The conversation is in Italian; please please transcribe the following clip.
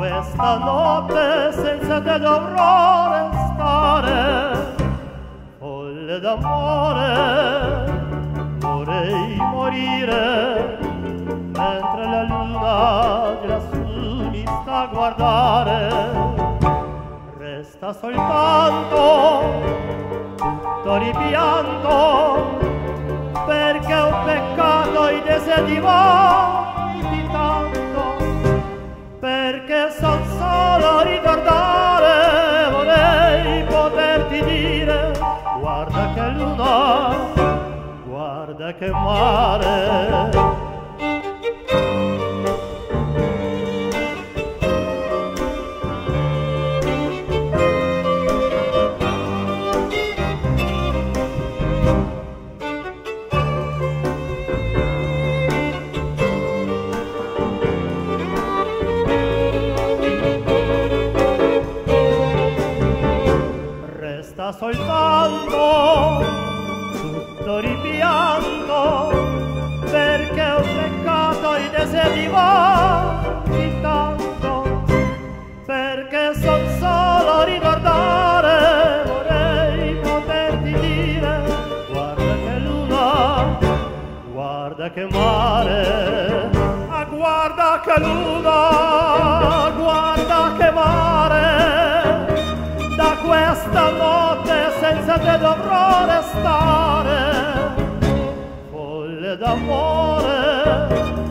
questa notte senza te dovrò restare, folle d'amore vorrei morire, mentre la luna di lassù mi sta a guardare. Resta soltanto tutto ripianto, perché è un peccato i deseri di tanto, perché son solo a ricordare, vorrei poterti dire: guarda che luna, guarda che mare. Resta soltanto tutto ripianto, perché è un peccato i deseri di tanto, perché son solo a ricordare, vorrei poterti dire: guarda che luna, guarda che mare. Ah, guarda che luna, guarda che mare, da questa notte senza te dovrò restare, folle d'amore